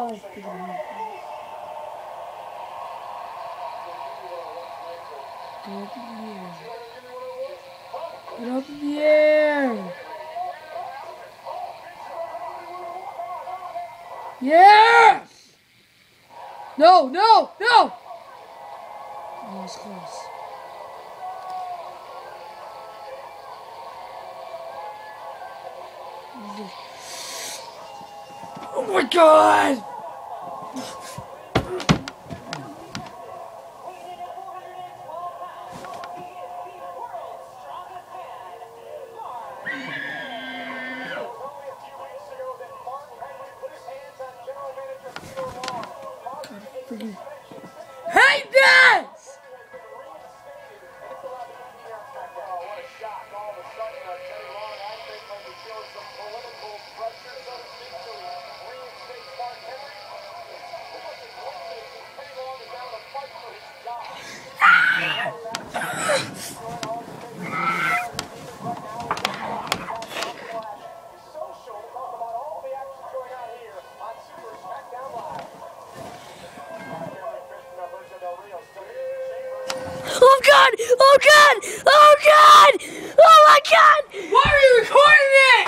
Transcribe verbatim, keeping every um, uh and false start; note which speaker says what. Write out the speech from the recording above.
Speaker 1: Oh, freaking Go up in the air. Get up in the air. Yes! No, no, no! Oh, it's close. Oh my god! Freaking hate this! Oh god! Oh god! Oh god! Oh my god! Why are you recording it?